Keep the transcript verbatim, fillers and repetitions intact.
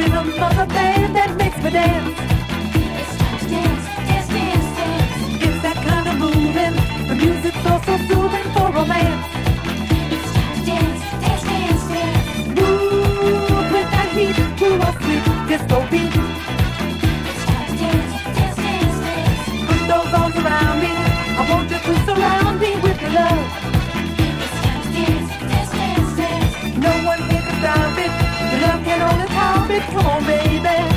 rhythm of the band that makes me dance. It's time to dance, dance, dance, dance. It's that kind of moving. The music's so, so soothing for romance. It's time to dance, dance, dance, dance. Move with that heat to a sweet disco beat. It's time to dance, dance, dance, dance. Put those arms around me. I want you to surround me with your love. It's time to dance, dance, dance, dance. No one here can stop it. Your love can only top it. Come on, baby.